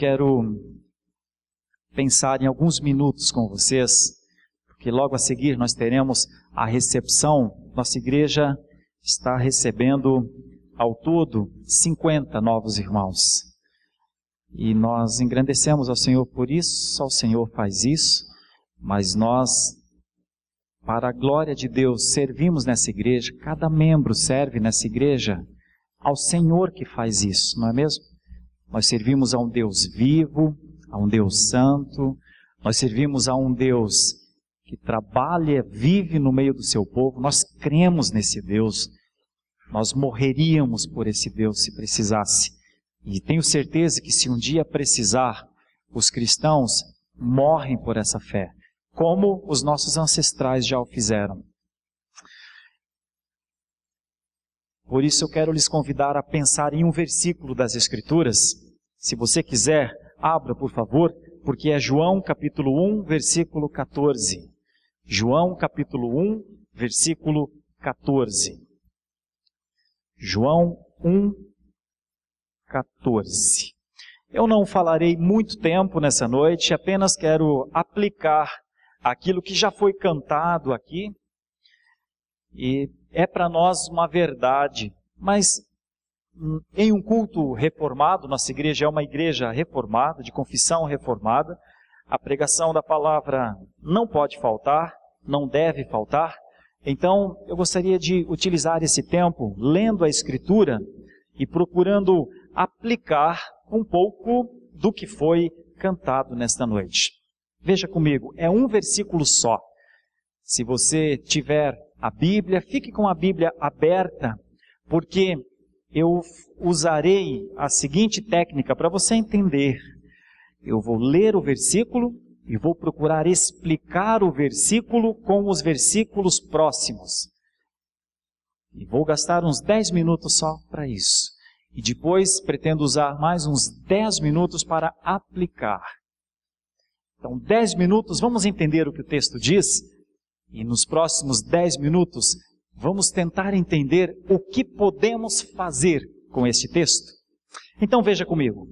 quero pensar em alguns minutos com vocês, porque logo a seguir nós teremos a recepção. Nossa igreja está recebendo ao todo 50 novos irmãos. E nós engrandecemos ao Senhor por isso, só o Senhor faz isso, mas nós, para a glória de Deus, servimos nessa igreja, cada membro serve nessa igreja ao Senhor que faz isso, não é mesmo? Nós servimos a um Deus vivo, a um Deus santo, nós servimos a um Deus que trabalha, vive no meio do seu povo, nós cremos nesse Deus, nós morreríamos por esse Deus se precisasse. E tenho certeza que se um dia precisar, os cristãos morrem por essa fé, como os nossos ancestrais já o fizeram. Por isso eu quero lhes convidar a pensar em um versículo das Escrituras. Se você quiser, abra por favor, porque é João capítulo 1, versículo 14. João capítulo 1, versículo 14. João 1, 14. Eu não falarei muito tempo nessa noite, apenas quero aplicar aquilo que já foi cantado aqui, e é para nós uma verdade, mas em um culto reformado, nossa igreja é uma igreja reformada, de confissão reformada, a pregação da palavra não pode faltar, não deve faltar. Então eu gostaria de utilizar esse tempo lendo a Escritura e procurando aplicar um pouco do que foi cantado nesta noite. Veja comigo, é um versículo só. Se você tiver a Bíblia, fique com a Bíblia aberta, porque eu usarei a seguinte técnica para você entender. Eu vou ler o versículo e vou procurar explicar o versículo com os versículos próximos. E vou gastar uns 10 minutos só para isso. E depois pretendo usar mais uns 10 minutos para aplicar. Então, 10 minutos, vamos entender o que o texto diz. E nos próximos 10 minutos, vamos tentar entender o que podemos fazer com este texto. Então veja comigo.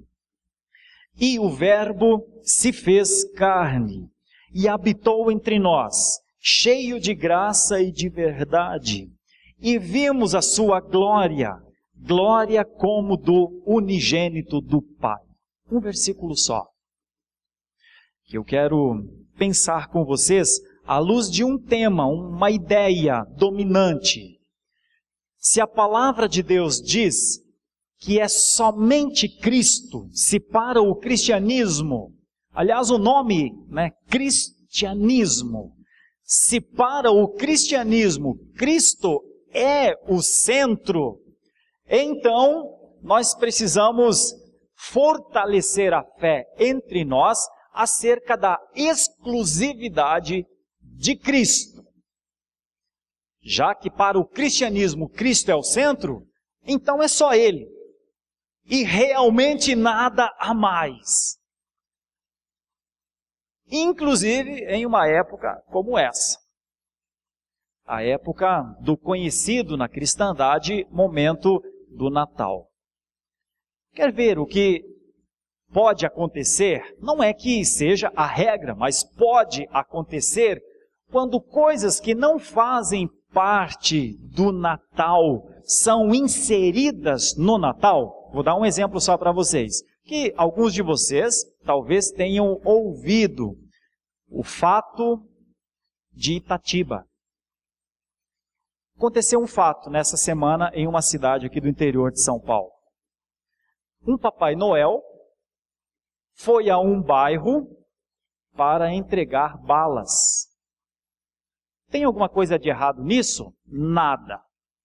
E o Verbo se fez carne e habitou entre nós, cheio de graça e de verdade. E vimos a sua glória, glória como do unigênito do Pai. Um versículo só. Que eu quero pensar com vocês à luz de um tema, uma ideia dominante. Se a palavra de Deus diz que é somente Cristo, se para o cristianismo, aliás o nome, cristianismo, se para o cristianismo Cristo é o centro, então nós precisamos fortalecer a fé entre nós acerca da exclusividade de Cristo. Já que para o cristianismo Cristo é o centro, então é só Ele. E realmente nada a mais. Inclusive em uma época como essa. A época do conhecido na cristandade momento do Natal. Quer ver o que pode acontecer? Não é que seja a regra, mas pode acontecer quando coisas que não fazem parte do Natal são inseridas no Natal. Vou dar um exemplo só para vocês, que alguns de vocês talvez tenham ouvido o fato de Itatiba. Aconteceu um fato nessa semana em uma cidade aqui do interior de São Paulo. Um Papai Noel foi a um bairro para entregar balas. Tem alguma coisa de errado nisso? Nada.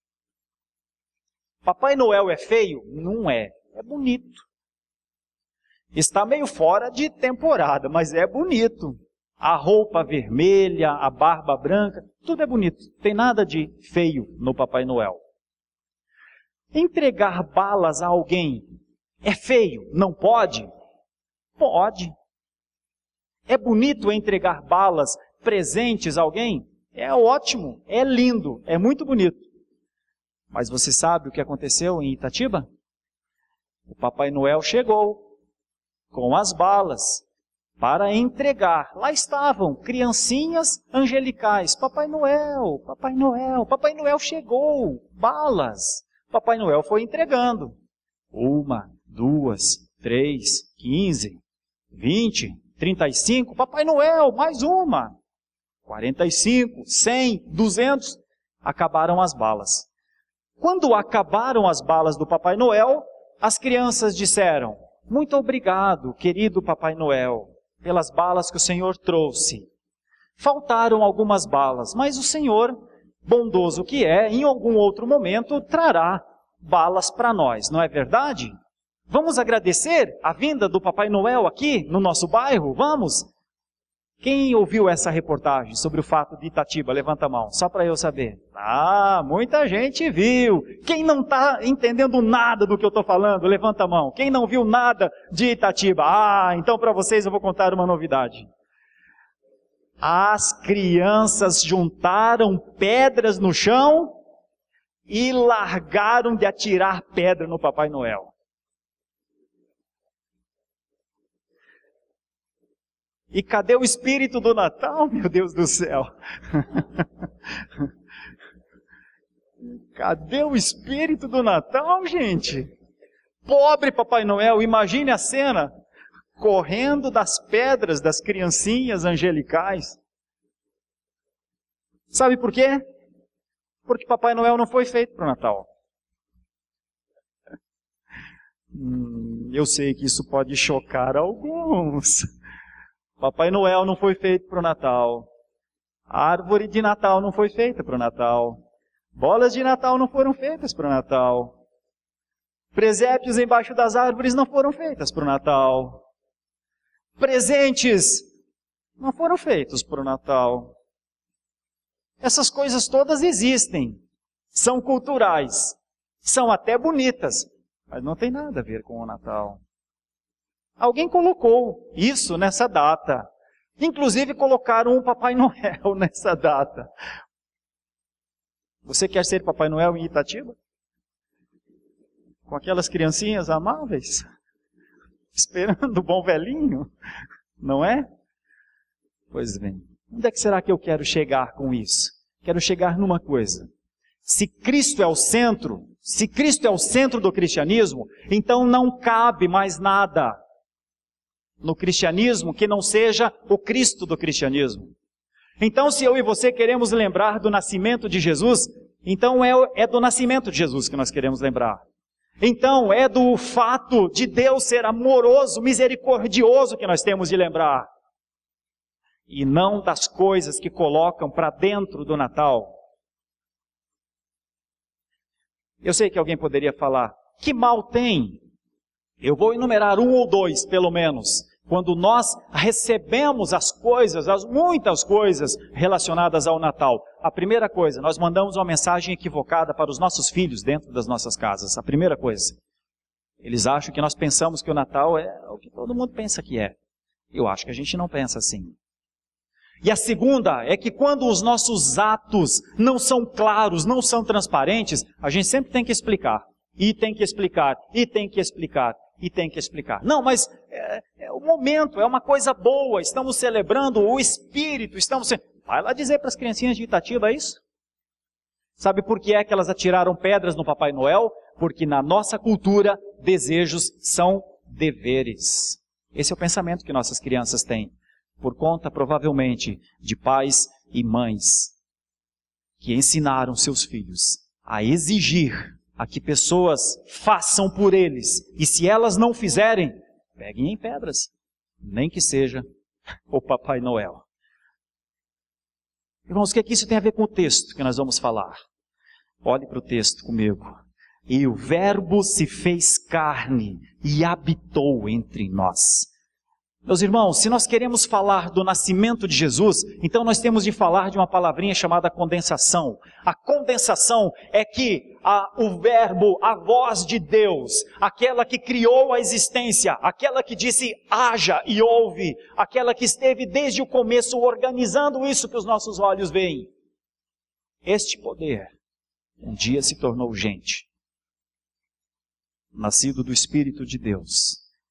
Papai Noel é feio? Não é. É bonito. Está meio fora de temporada, mas é bonito. A roupa vermelha, a barba branca, tudo é bonito. Tem nada de feio no Papai Noel. Entregar balas a alguém é feio? Não pode? Pode. É bonito entregar balas, presentes a alguém? É ótimo, é lindo, é muito bonito. Mas você sabe o que aconteceu em Itatiba? O Papai Noel chegou com as balas para entregar. Lá estavam criancinhas angelicais. Papai Noel, Papai Noel, Papai Noel chegou, balas. Papai Noel foi entregando. 1, 2, 3, 15, 20, 35. Papai Noel, mais uma. 45, 100, 200. Acabaram as balas. Quando acabaram as balas do Papai Noel, as crianças disseram: muito obrigado, querido Papai Noel, pelas balas que o Senhor trouxe. Faltaram algumas balas, mas o Senhor, bondoso que é, em algum outro momento trará balas para nós, não é verdade? Vamos agradecer a vinda do Papai Noel aqui no nosso bairro? Vamos? Quem ouviu essa reportagem sobre o fato de Itatiba? Levanta a mão, só para eu saber. Ah, muita gente viu. Quem não está entendendo nada do que eu estou falando? Levanta a mão. Quem não viu nada de Itatiba? Ah, então para vocês eu vou contar uma novidade. As crianças juntaram pedras no chão e largaram de atirar pedra no Papai Noel. E cadê o espírito do Natal, meu Deus do céu? Cadê o espírito do Natal, gente? Pobre Papai Noel, imagine a cena, correndo das pedras das criancinhas angelicais. Sabe por quê? Porque Papai Noel não foi feito para o Natal. Eu sei que isso pode chocar alguns. Papai Noel não foi feito para o Natal. A árvore de Natal não foi feita para o Natal. Bolas de Natal não foram feitas para o Natal. Presépios embaixo das árvores não foram feitas para o Natal. Presentes não foram feitos para o Natal. Essas coisas todas existem. São culturais. São até bonitas. Mas não tem nada a ver com o Natal. Alguém colocou isso nessa data. Inclusive colocaram um Papai Noel nessa data. Você quer ser Papai Noel em Itatiba? Com aquelas criancinhas amáveis? Esperando o bom velhinho? Não é? Pois bem. Onde é que será que eu quero chegar com isso? Quero chegar numa coisa. Se Cristo é o centro, se Cristo é o centro do cristianismo, então não cabe mais nada no cristianismo que não seja o Cristo do cristianismo. Então, se eu e você queremos lembrar do nascimento de Jesus, então é do nascimento de Jesus que nós queremos lembrar. Então, é do fato de Deus ser amoroso, misericordioso que nós temos de lembrar. E não das coisas que colocam para dentro do Natal. Eu sei que alguém poderia falar, que mal tem? Eu vou enumerar 1 ou 2, pelo menos, quando nós recebemos as coisas, muitas coisas relacionadas ao Natal. A primeira coisa, nós mandamos uma mensagem equivocada para os nossos filhos dentro das nossas casas. A primeira coisa. Eles acham que nós pensamos que o Natal é o que todo mundo pensa que é. Eu acho que a gente não pensa assim. E a segunda é que quando os nossos atos não são claros, não são transparentes, a gente sempre tem que explicar. E tem que explicar, e tem que explicar, e tem que explicar. Não, mas é o momento, é uma coisa boa, estamos celebrando o Espírito, Vai lá dizer para as criancinhas de Itatiba isso. Sabe por que é que elas atiraram pedras no Papai Noel? Porque na nossa cultura, desejos são deveres. Esse é o pensamento que nossas crianças têm. Por conta, provavelmente, de pais e mães que ensinaram seus filhos a exigir a que pessoas façam por eles. E se elas não fizerem, peguem em pedras. Nem que seja o Papai Noel. Irmãos, o que é que isso tem a ver com o texto que nós vamos falar? Olhe para o texto comigo. E o Verbo se fez carne e habitou entre nós. Meus irmãos, se nós queremos falar do nascimento de Jesus, então nós temos de falar de uma palavrinha chamada condensação. A condensação é que o Verbo, a voz de Deus, aquela que criou a existência, aquela que disse haja e ouve, aquela que esteve desde o começo organizando isso que os nossos olhos veem. Este poder um dia se tornou gente, nascido do Espírito de Deus,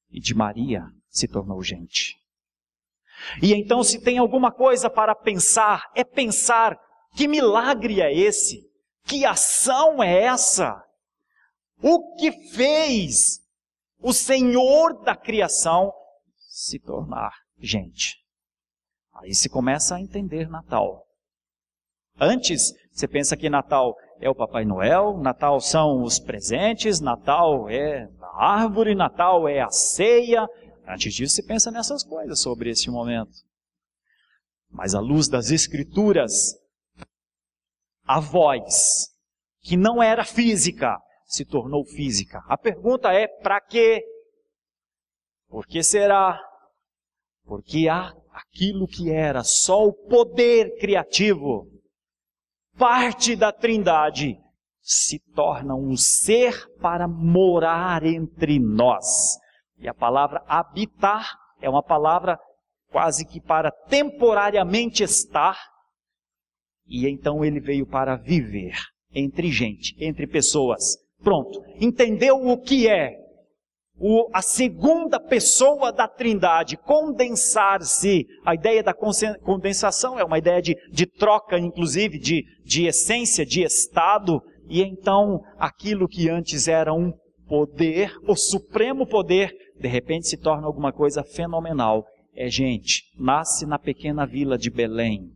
e de Maria se tornou gente. E então, se tem alguma coisa para pensar, é pensar: que milagre é esse? Que ação é essa? O que fez o Senhor da criação se tornar gente? Aí se começa a entender Natal. Antes, você pensa que Natal é o Papai Noel, Natal são os presentes, Natal é a árvore, Natal é a ceia. Antes disso, você pensa nessas coisas sobre esse momento. Mas à luz das Escrituras, a voz, que não era física, se tornou física. A pergunta é: para quê? Por que será? Porque há aquilo que era só o poder criativo, parte da Trindade, se torna um ser para morar entre nós. E a palavra habitar é uma palavra quase que para temporariamente estar. E então ele veio para viver entre gente, entre pessoas. Pronto, entendeu o que é a segunda pessoa da Trindade, condensar-se. A ideia da condensação é uma ideia de troca, inclusive, de essência, de estado. E então, aquilo que antes era um poder, o supremo poder, de repente se torna alguma coisa fenomenal. É gente, nasce na pequena vila de Belém.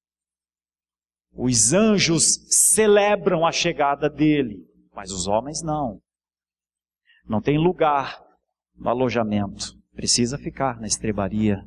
Os anjos celebram a chegada dele, mas os homens não. Não tem lugar no alojamento, precisa ficar na estrebaria.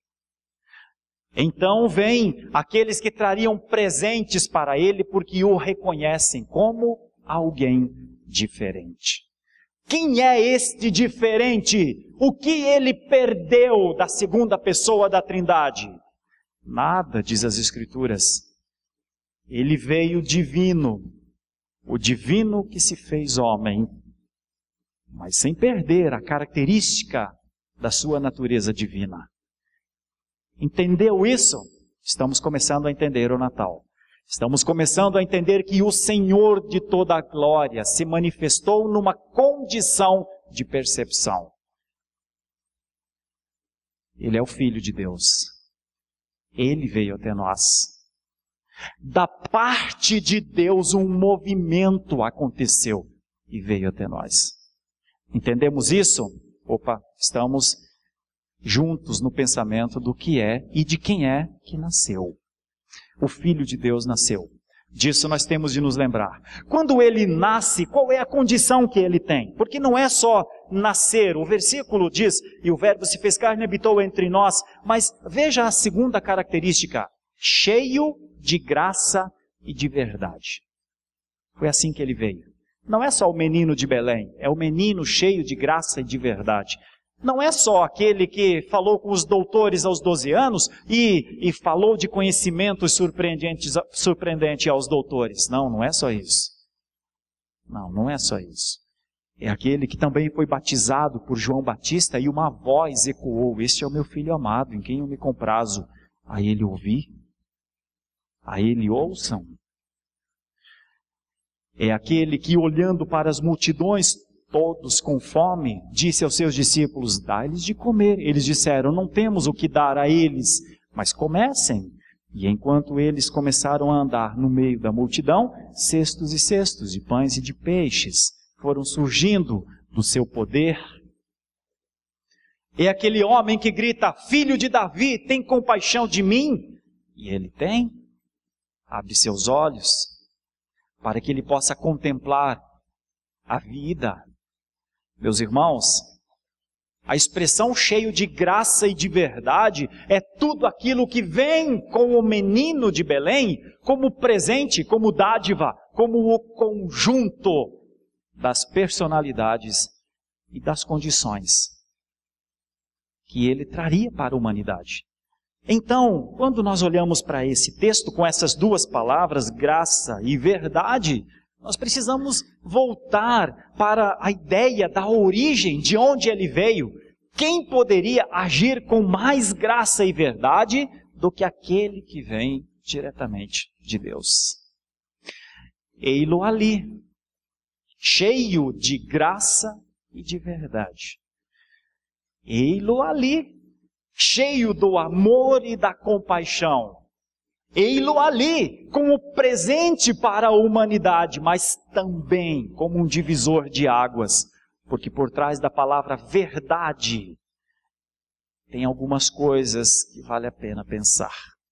Então vêm aqueles que trariam presentes para ele, porque o reconhecem como alguém diferente. Quem é este diferente? O que ele perdeu da segunda pessoa da Trindade? Nada, diz as Escrituras. Ele veio divino, o divino que se fez homem, mas sem perder a característica da sua natureza divina. Entendeu isso? Estamos começando a entender o Natal. Estamos começando a entender que o Senhor de toda a glória se manifestou numa condição de percepção. Ele é o Filho de Deus. Ele veio até nós. Da parte de Deus, um movimento aconteceu e veio até nós. Entendemos isso? Opa, estamos juntos no pensamento do que é e de quem é que nasceu. O Filho de Deus nasceu. Disso nós temos de nos lembrar. Quando ele nasce, qual é a condição que ele tem? Porque não é só nascer. O versículo diz: e o Verbo se fez carne e habitou entre nós. Mas veja a segunda característica: cheio de graça e de verdade. Foi assim que ele veio. Não é só o menino de Belém, é o menino cheio de graça e de verdade. Não é só aquele que falou com os doutores aos 12 anos e falou de conhecimentos surpreendente aos doutores. Não, não é só isso. Não é só isso. É aquele que também foi batizado por João Batista e uma voz ecoou: este é o meu filho amado, em quem eu me comprazo. A ele ouvi, a ele ouçam. É aquele que, olhando para as multidões, todos com fome, disse aos seus discípulos: dá-lhes de comer. Eles disseram: não temos o que dar a eles, mas comecem. E enquanto eles começaram a andar no meio da multidão, cestos e cestos de pães e de peixes foram surgindo do seu poder. É aquele homem que grita: filho de Davi, tem compaixão de mim? E ele tem. Abre seus olhos para que ele possa contemplar a vida. Meus irmãos, a expressão cheio de graça e de verdade é tudo aquilo que vem com o menino de Belém como presente, como dádiva, como o conjunto das personalidades e das condições que ele traria para a humanidade. Então, quando nós olhamos para esse texto com essas duas palavras, graça e verdade, nós precisamos voltar para a ideia da origem, de onde ele veio. Quem poderia agir com mais graça e verdade do que aquele que vem diretamente de Deus? Ei-lo ali, cheio de graça e de verdade. Ei-lo ali, cheio do amor e da compaixão. Ei-lo ali, como presente para a humanidade, mas também como um divisor de águas, porque por trás da palavra verdade tem algumas coisas que vale a pena pensar.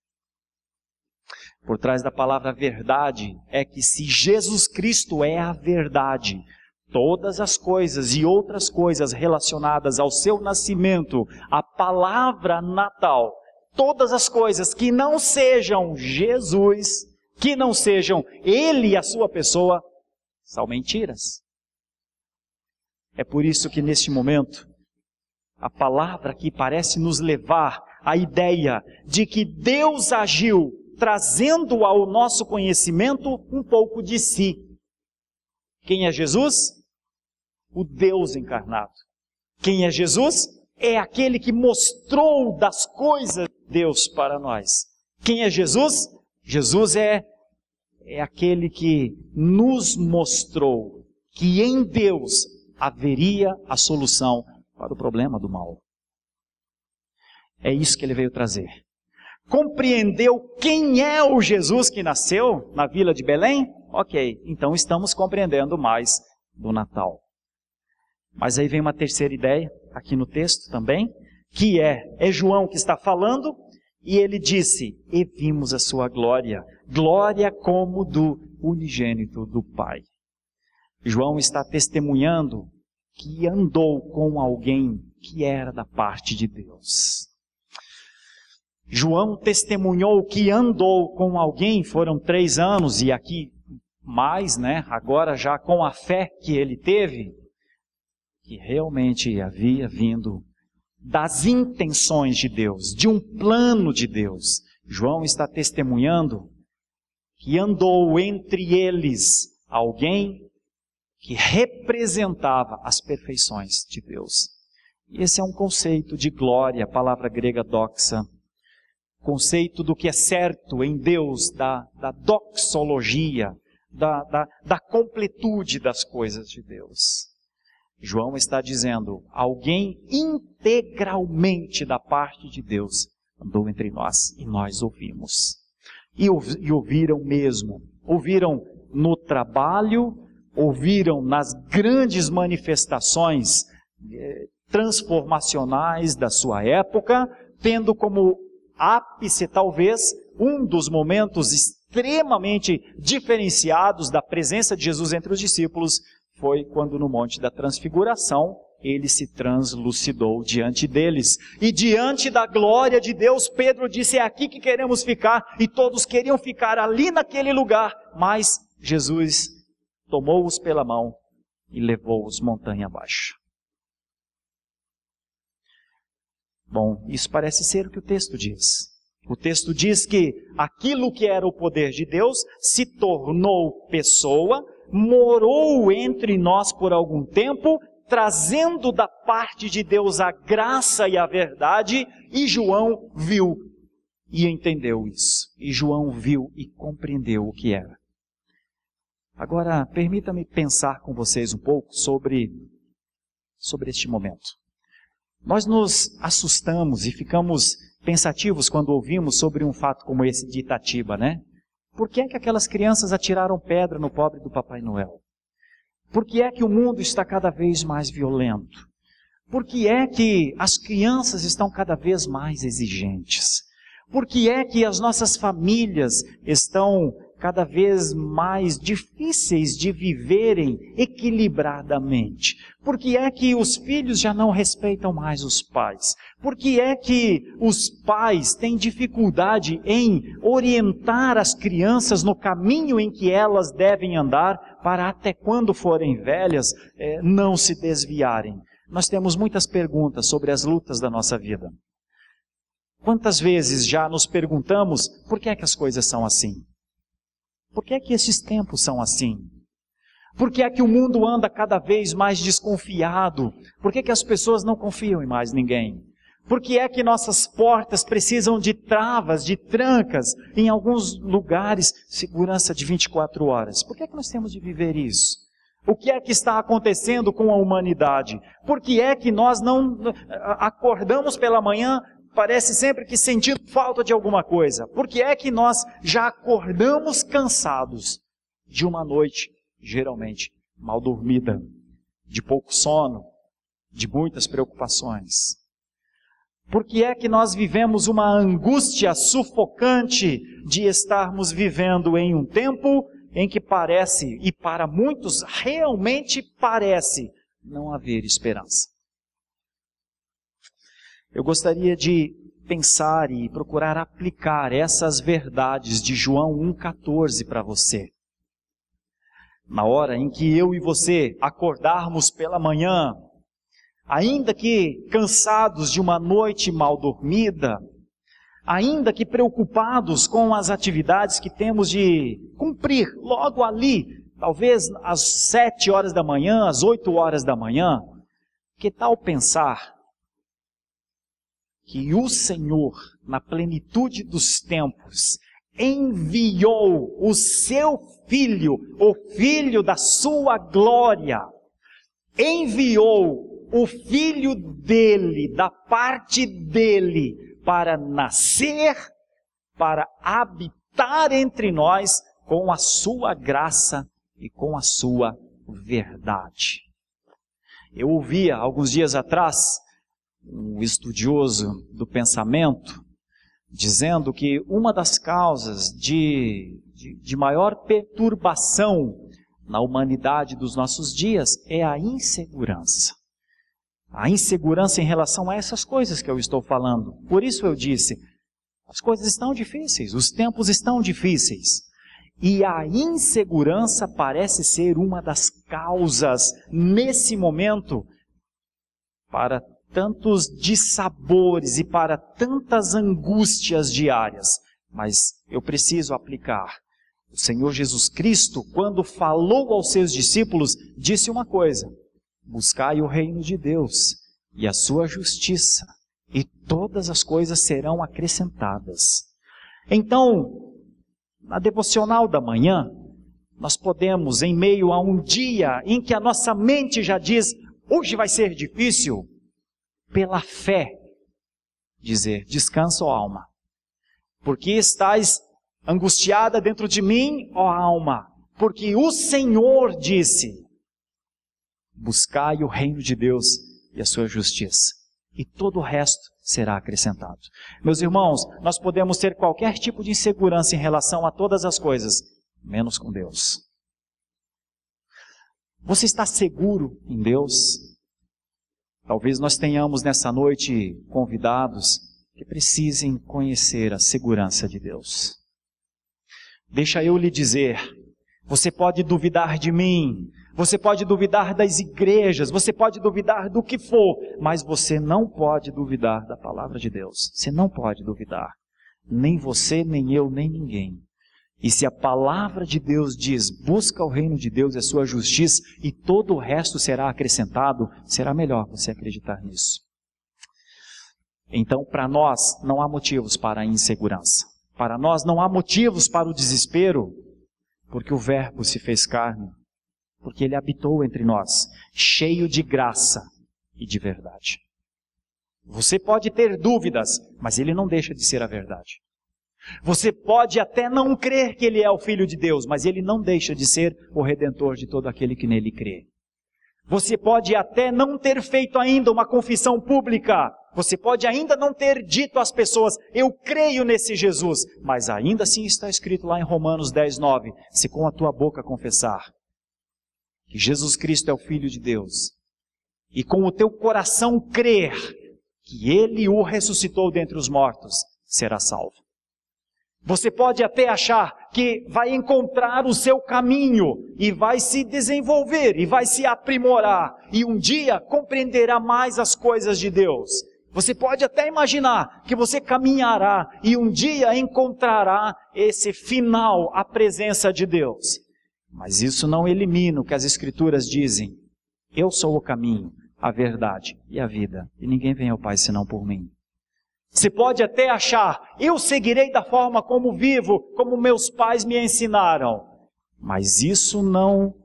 Por trás da palavra verdade é que se Jesus Cristo é a verdade, todas as coisas e outras coisas relacionadas ao seu nascimento, a palavra natal, todas as coisas que não sejam Jesus, que não sejam Ele e a sua pessoa, são mentiras. É por isso que neste momento, a palavra aqui parece nos levar à ideia de que Deus agiu trazendo ao nosso conhecimento um pouco de si. Quem é Jesus? O Deus encarnado. Quem é Jesus? É aquele que mostrou das coisas de Deus para nós. Quem é Jesus? Jesus é aquele que nos mostrou que em Deus haveria a solução para o problema do mal. É isso que ele veio trazer. Compreendeu quem é o Jesus que nasceu na vila de Belém? Ok, então estamos compreendendo mais do Natal. Mas aí vem uma terceira ideia, aqui no texto também, que é João que está falando, e ele disse, e vimos a sua glória, glória como do unigênito do Pai. João está testemunhando que andou com alguém que era da parte de Deus. João testemunhou que andou com alguém, foram 3 anos, e aqui mais, agora já com a fé que ele teve, que realmente havia vindo das intenções de Deus, de um plano de Deus. João está testemunhando que andou entre eles alguém que representava as perfeições de Deus. E esse é um conceito de glória, a palavra grega doxa, conceito do que é certo em Deus, da doxologia, da completude das coisas de Deus. João está dizendo, alguém integralmente da parte de Deus andou entre nós e nós ouvimos. E ouviram mesmo, ouviram no trabalho, ouviram nas grandes manifestações transformacionais da sua época, tendo como ápice, talvez, um dos momentos extremamente diferenciados da presença de Jesus entre os discípulos, foi quando no Monte da Transfiguração, ele se translucidou diante deles. E diante da glória de Deus, Pedro disse, é aqui que queremos ficar, e todos queriam ficar ali naquele lugar, mas Jesus tomou-os pela mão e levou-os montanha abaixo. Bom, isso parece ser o que o texto diz. O texto diz que aquilo que era o poder de Deus se tornou pessoa, morou entre nós por algum tempo, trazendo da parte de Deus a graça e a verdade, e João viu e entendeu isso. E João viu e compreendeu o que era. Agora, permita-me pensar com vocês um pouco sobre este momento. Nós nos assustamos e ficamos pensativos quando ouvimos sobre um fato como esse de Itatiba, Por que é que aquelas crianças atiraram pedra no pobre do Papai Noel? Por que é que o mundo está cada vez mais violento? Por que é que as crianças estão cada vez mais exigentes? Por que é que as nossas famílias estão cada vez mais difíceis de viverem equilibradamente? Por que é que os filhos já não respeitam mais os pais? Por que é que os pais têm dificuldade em orientar as crianças no caminho em que elas devem andar para até quando forem velhas não se desviarem? Nós temos muitas perguntas sobre as lutas da nossa vida. Quantas vezes já nos perguntamos por que é que as coisas são assim? Por que é que esses tempos são assim? Por que é que o mundo anda cada vez mais desconfiado? Por que é que as pessoas não confiam em mais ninguém? Por que é que nossas portas precisam de travas, de trancas, em alguns lugares, segurança de 24 horas? Por que é que nós temos de viver isso? O que é que está acontecendo com a humanidade? Por que é que nós não acordamos pela manhã, parece sempre que sentindo falta de alguma coisa? Por que é que nós já acordamos cansados de uma noite, geralmente, mal dormida, de pouco sono, de muitas preocupações? Por que é que nós vivemos uma angústia sufocante de estarmos vivendo em um tempo em que parece, e para muitos realmente parece, não haver esperança? Eu gostaria de pensar e procurar aplicar essas verdades de João 1,14 para você. Na hora em que eu e você acordarmos pela manhã, ainda que cansados de uma noite mal dormida, ainda que preocupados com as atividades que temos de cumprir logo ali, talvez às 7 horas da manhã, às 8 horas da manhã, que tal pensar que o Senhor, na plenitude dos tempos, enviou o seu Filho, o Filho da sua glória, enviou o Filho dele, da parte dele, para nascer, para habitar entre nós com a sua graça e com a sua verdade. Eu ouvia alguns dias atrás um estudioso do pensamento dizendo que uma das causas de maior perturbação na humanidade dos nossos dias é a insegurança. A insegurança em relação a essas coisas que eu estou falando. Por isso eu disse, as coisas estão difíceis, os tempos estão difíceis. E a insegurança parece ser uma das causas, nesse momento, para tantos dissabores e para tantas angústias diárias. Mas eu preciso aplicar. O Senhor Jesus Cristo, quando falou aos seus discípulos, disse uma coisa: buscai o reino de Deus e a sua justiça, e todas as coisas serão acrescentadas. Então, na devocional da manhã, nós podemos, em meio a um dia em que a nossa mente já diz, hoje vai ser difícil, pela fé, dizer, descansa, ó alma, porque estás angustiada dentro de mim, ó alma, porque o Senhor disse, buscai o reino de Deus e a sua justiça, e todo o resto será acrescentado. Meus irmãos, nós podemos ter qualquer tipo de insegurança em relação a todas as coisas, menos com Deus. Você está seguro em Deus? Talvez nós tenhamos nessa noite convidados que precisem conhecer a segurança de Deus. Deixa eu lhe dizer, você pode duvidar de mim, você pode duvidar das igrejas, você pode duvidar do que for, mas você não pode duvidar da palavra de Deus. Você não pode duvidar. Nem você, nem eu, nem ninguém. E se a palavra de Deus diz, busca o reino de Deus e a sua justiça, e todo o resto será acrescentado, será melhor você acreditar nisso. Então, para nós, não há motivos para a insegurança. Para nós, não há motivos para o desespero, porque o Verbo se fez carne, porque Ele habitou entre nós, cheio de graça e de verdade. Você pode ter dúvidas, mas Ele não deixa de ser a verdade. Você pode até não crer que Ele é o Filho de Deus, mas Ele não deixa de ser o Redentor de todo aquele que nele crê. Você pode até não ter feito ainda uma confissão pública, você pode ainda não ter dito às pessoas, eu creio nesse Jesus, mas ainda assim está escrito lá em Romanos 10:9, se com a tua boca confessar que Jesus Cristo é o Filho de Deus, e com o teu coração crer que Ele o ressuscitou dentre os mortos, será salvo. Você pode até achar que vai encontrar o seu caminho e vai se desenvolver e vai se aprimorar e um dia compreenderá mais as coisas de Deus. Você pode até imaginar que você caminhará e um dia encontrará esse final, a presença de Deus. Mas isso não elimina o que as Escrituras dizem. Eu sou o caminho, a verdade e a vida, e ninguém vem ao Pai senão por mim. Você pode até achar, eu seguirei da forma como vivo, como meus pais me ensinaram. Mas isso não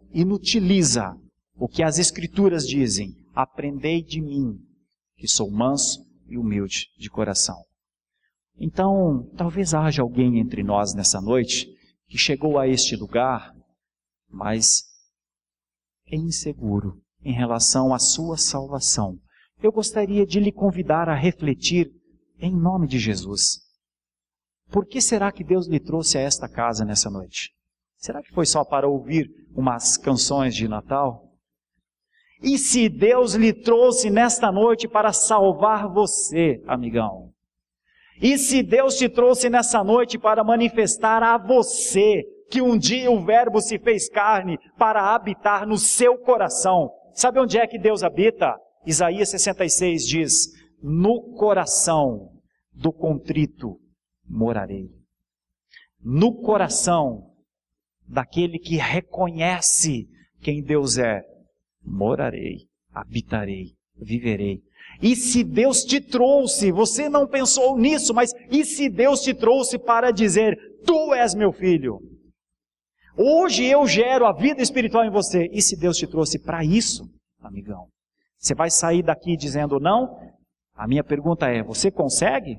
inutiliza o que as Escrituras dizem: aprendei de mim, que sou manso e humilde de coração. Então, talvez haja alguém entre nós nessa noite que chegou a este lugar, mas é inseguro em relação à sua salvação. Eu gostaria de lhe convidar a refletir em nome de Jesus. Por que será que Deus lhe trouxe a esta casa nessa noite? Será que foi só para ouvir umas canções de Natal? E se Deus lhe trouxe nesta noite para salvar você, amigão? E se Deus te trouxe nessa noite para manifestar a você que um dia o Verbo se fez carne para habitar no seu coração? Sabe onde é que Deus habita? Isaías 66 diz: no coração do contrito morarei. No coração daquele que reconhece quem Deus é, morarei, habitarei, viverei. E se Deus te trouxe, você não pensou nisso, mas e se Deus te trouxe para dizer: tu és meu filho? Hoje eu gero a vida espiritual em você. E se Deus te trouxe para isso, amigão? Você vai sair daqui dizendo não? A minha pergunta é: você consegue?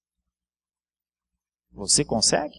Você consegue?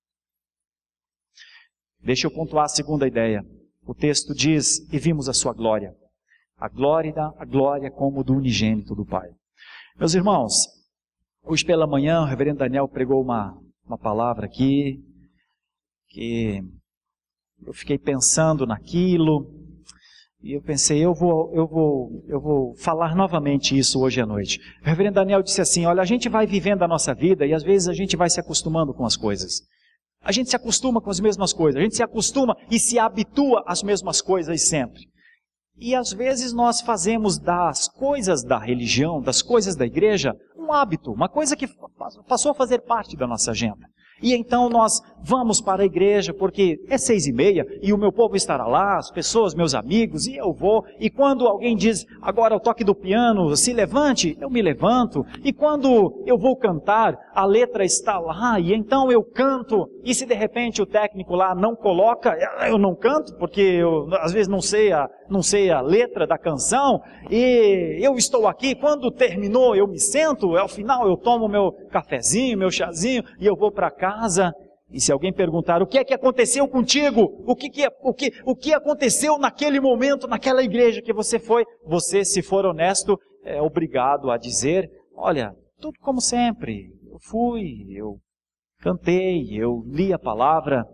Deixa eu pontuar a segunda ideia. O texto diz: e vimos a sua glória. A glória como do unigênito do Pai. Meus irmãos, hoje pela manhã o reverendo Daniel pregou uma palavra aqui, que eu fiquei pensando naquilo, e eu pensei, eu vou falar novamente isso hoje à noite. O reverendo Daniel disse assim: olha, a gente vai vivendo a nossa vida e às vezes a gente vai se acostumando com as coisas. A gente se acostuma com as mesmas coisas, a gente se acostuma e se habitua às mesmas coisas sempre. E às vezes nós fazemos das coisas da religião, das coisas da igreja, um hábito, uma coisa que passou a fazer parte da nossa agenda. E então nós vamos para a igreja porque é 6:30 e o meu povo estará lá, as pessoas, meus amigos, e eu vou. E quando alguém diz, agora o toque do piano, se levante, eu me levanto. E quando eu vou cantar, a letra está lá, e então eu canto. E se de repente o técnico lá não coloca, eu não canto, porque eu às vezes não sei a letra da canção. E eu estou aqui, quando terminou eu me sento, ao final eu tomo meu cafezinho, meu chazinho, e eu vou para casa. E se alguém perguntar, o que é que aconteceu contigo? O que aconteceu naquele momento, naquela igreja que você foi? Você, se for honesto, é obrigado a dizer, olha, tudo como sempre. Eu fui, eu cantei, eu li a palavra,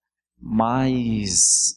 mas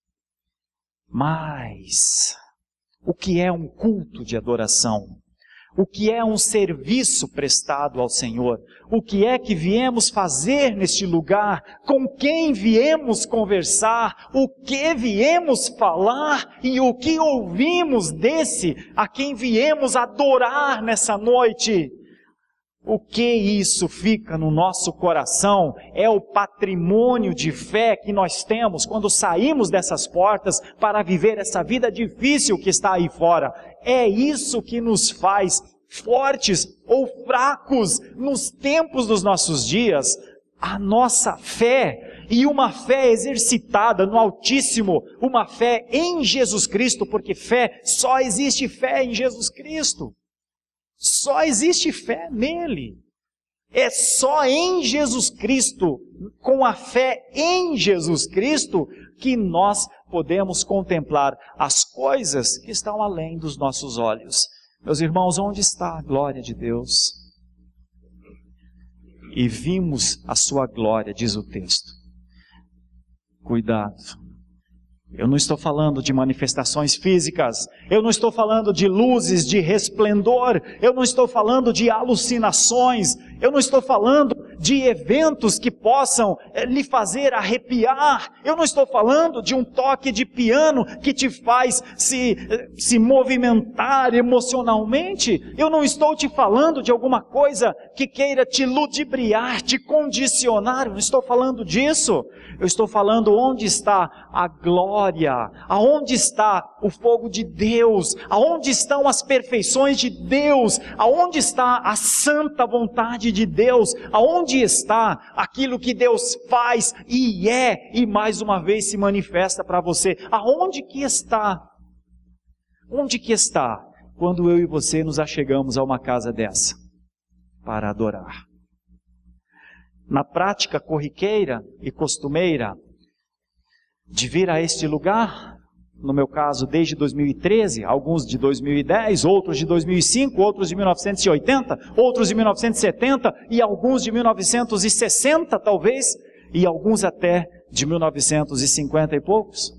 o que é um culto de adoração? O que é um serviço prestado ao Senhor? O que é que viemos fazer neste lugar? Com quem viemos conversar? O que viemos falar? E o que ouvimos desse a quem viemos adorar nessa noite? O que isso fica no nosso coração é o patrimônio de fé que nós temos quando saímos dessas portas para viver essa vida difícil que está aí fora. É isso que nos faz fortes ou fracos nos tempos dos nossos dias. A nossa fé, e uma fé exercitada no Altíssimo, uma fé em Jesus Cristo, porque só existe fé em Jesus Cristo. Só existe fé nele. É só em Jesus Cristo, com a fé em Jesus Cristo, que nós podemos contemplar as coisas que estão além dos nossos olhos. Meus irmãos, onde está a glória de Deus? E vimos a sua glória, diz o texto. Cuidado. Eu não estou falando de manifestações físicas, eu não estou falando de luzes, de resplendor, eu não estou falando de alucinações, eu não estou falando de eventos que possam lhe fazer arrepiar, eu não estou falando de um toque de piano que te faz se movimentar emocionalmente, eu não estou te falando de alguma coisa que queira te ludibriar, te condicionar, eu não estou falando disso. Eu estou falando onde está a glória, aonde está o fogo de Deus? Aonde estão as perfeições de Deus? Aonde está a santa vontade de Deus? Aonde está aquilo que Deus faz e mais uma vez se manifesta para você? Aonde que está? Onde que está quando eu e você nos achegamos a uma casa dessa para adorar? Na prática corriqueira e costumeira de vir a este lugar, no meu caso desde 2013, alguns de 2010, outros de 2005, outros de 1980, outros de 1970 e alguns de 1960 talvez, e alguns até de 1950 e poucos.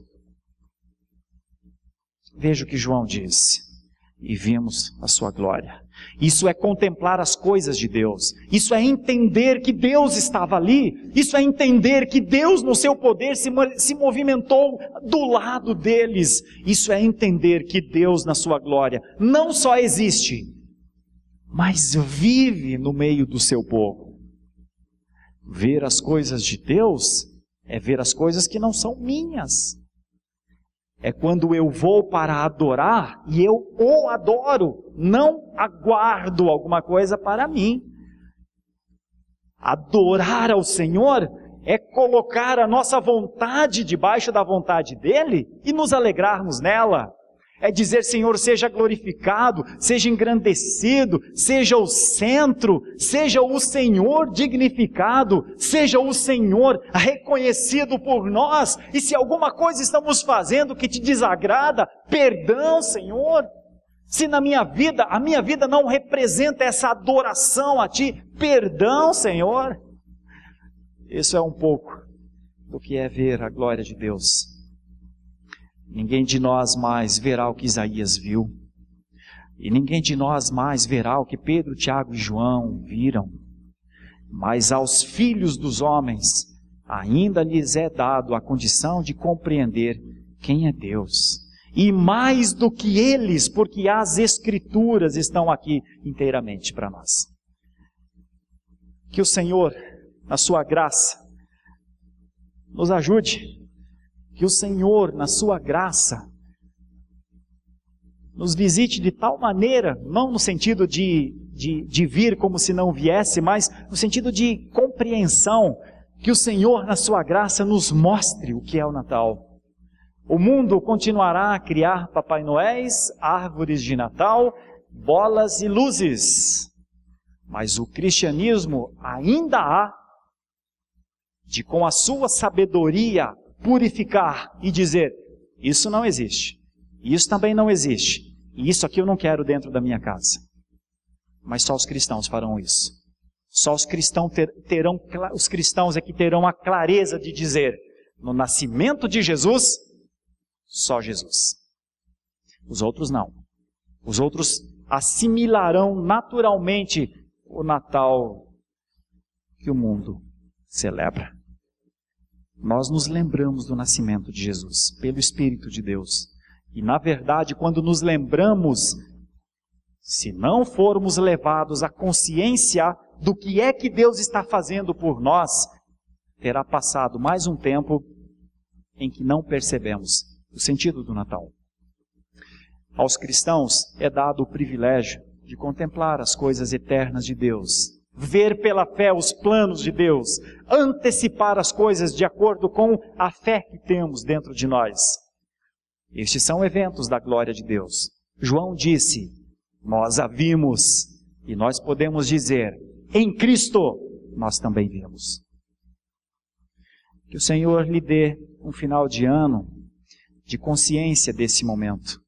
Veja o que João diz: e vimos a sua glória. Isso é contemplar as coisas de Deus. Isso é entender que Deus estava ali. Isso é entender que Deus no seu poder se movimentou do lado deles. Isso é entender que Deus na sua glória não só existe, mas vive no meio do seu povo. Ver as coisas de Deus é ver as coisas que não são minhas. É quando eu vou para adorar e eu o adoro, não aguardo alguma coisa para mim. Adorar ao Senhor é colocar a nossa vontade debaixo da vontade dEle e nos alegrarmos nela. É dizer: Senhor, seja glorificado, seja engrandecido, seja o centro, seja o Senhor dignificado, seja o Senhor reconhecido por nós. E se alguma coisa estamos fazendo que te desagrada, perdão, Senhor. Se na minha vida, a minha vida não representa essa adoração a Ti, perdão, Senhor. Isso é um pouco do que é ver a glória de Deus. Ninguém de nós mais verá o que Isaías viu. E ninguém de nós mais verá o que Pedro, Tiago e João viram. Mas aos filhos dos homens ainda lhes é dado a condição de compreender quem é Deus. E mais do que eles, porque as Escrituras estão aqui inteiramente para nós. Que o Senhor, na sua graça, nos ajude. Que o Senhor, na sua graça, nos visite de tal maneira, não no sentido de vir como se não viesse, mas no sentido de compreensão, que o Senhor, na sua graça, nos mostre o que é o Natal. O mundo continuará a criar Papai Noéis, árvores de Natal, bolas e luzes, mas o cristianismo ainda há de, com a sua sabedoria, purificar e dizer: isso não existe, isso também não existe, e isso aqui eu não quero dentro da minha casa. Mas só os cristãos farão isso. Só os cristãos os cristãos é que terão a clareza de dizer: no nascimento de Jesus, só Jesus. Os outros não. Os outros assimilarão naturalmente o Natal que o mundo celebra. Nós nos lembramos do nascimento de Jesus, pelo Espírito de Deus. E na verdade, quando nos lembramos, se não formos levados à consciência do que é que Deus está fazendo por nós, terá passado mais um tempo em que não percebemos o sentido do Natal. Aos cristãos é dado o privilégio de contemplar as coisas eternas de Deus, ver pela fé os planos de Deus, antecipar as coisas de acordo com a fé que temos dentro de nós. Estes são eventos da glória de Deus. João disse: nós a vimos, e nós podemos dizer: em Cristo nós também vimos. Que o Senhor lhe dê um final de ano de consciência desse momento.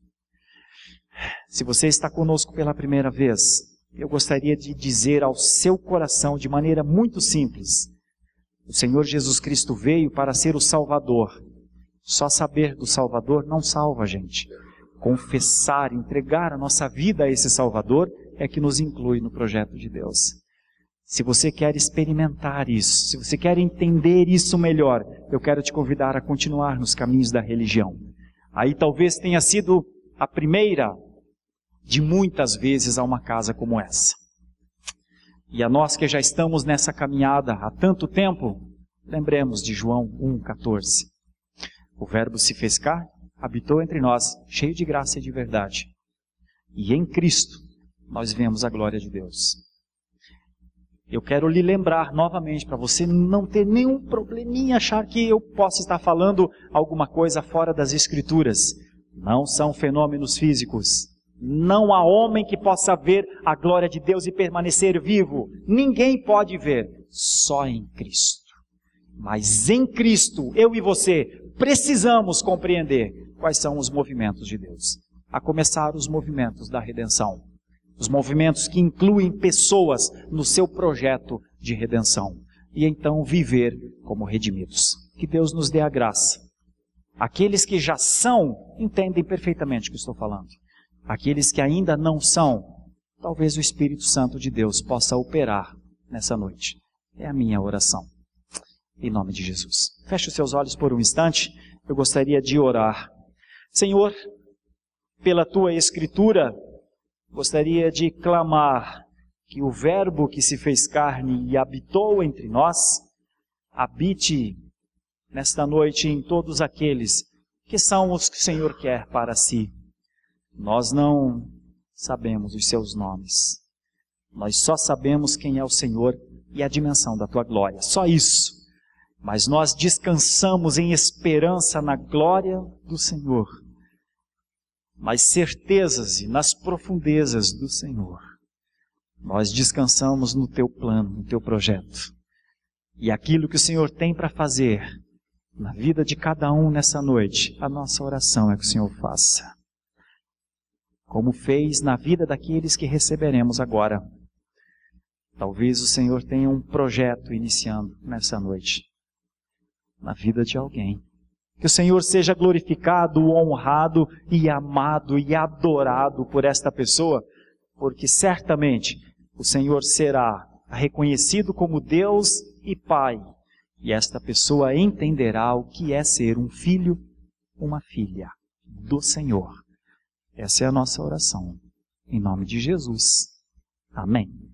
Se você está conosco pela primeira vez, eu gostaria de dizer ao seu coração de maneira muito simples: o Senhor Jesus Cristo veio para ser o Salvador. Só saber do Salvador não salva a gente. Confessar, entregar a nossa vida a esse Salvador é que nos inclui no projeto de Deus. Se você quer experimentar isso, se você quer entender isso melhor, eu quero te convidar a continuar nos caminhos da religião. Aí talvez tenha sido a primeira de muitas vezes a uma casa como essa. E a nós que já estamos nessa caminhada há tanto tempo, lembremos de João 1,14. O Verbo se fez carne, habitou entre nós, cheio de graça e de verdade. E em Cristo nós vemos a glória de Deus. Eu quero lhe lembrar novamente, para você não ter nenhum probleminha, achar que eu possa estar falando alguma coisa fora das Escrituras. Não são fenômenos físicos. Não há homem que possa ver a glória de Deus e permanecer vivo. Ninguém pode ver, só em Cristo. Mas em Cristo, eu e você, precisamos compreender quais são os movimentos de Deus. A começar os movimentos da redenção. Os movimentos que incluem pessoas no seu projeto de redenção. E então viver como redimidos. Que Deus nos dê a graça. Aqueles que já são, entendem perfeitamente o que estou falando. Aqueles que ainda não são, talvez o Espírito Santo de Deus possa operar nessa noite. É a minha oração. Em nome de Jesus. Feche os seus olhos por um instante. Eu gostaria de orar. Senhor, pela Tua Escritura, gostaria de clamar que o Verbo que se fez carne e habitou entre nós, habite nesta noite em todos aqueles que são os que o Senhor quer para si. Nós não sabemos os seus nomes. Nós só sabemos quem é o Senhor e a dimensão da Tua glória. Só isso. Mas nós descansamos em esperança na glória do Senhor. Nas certezas e nas profundezas do Senhor. Nós descansamos no Teu plano, no Teu projeto. E aquilo que o Senhor tem para fazer na vida de cada um nessa noite, a nossa oração é que o Senhor faça. Como fez na vida daqueles que receberemos agora. Talvez o Senhor tenha um projeto iniciando nessa noite, na vida de alguém. Que o Senhor seja glorificado, honrado e amado e adorado por esta pessoa, porque certamente o Senhor será reconhecido como Deus e Pai, e esta pessoa entenderá o que é ser um filho, uma filha do Senhor. Essa é a nossa oração. Em nome de Jesus. Amém.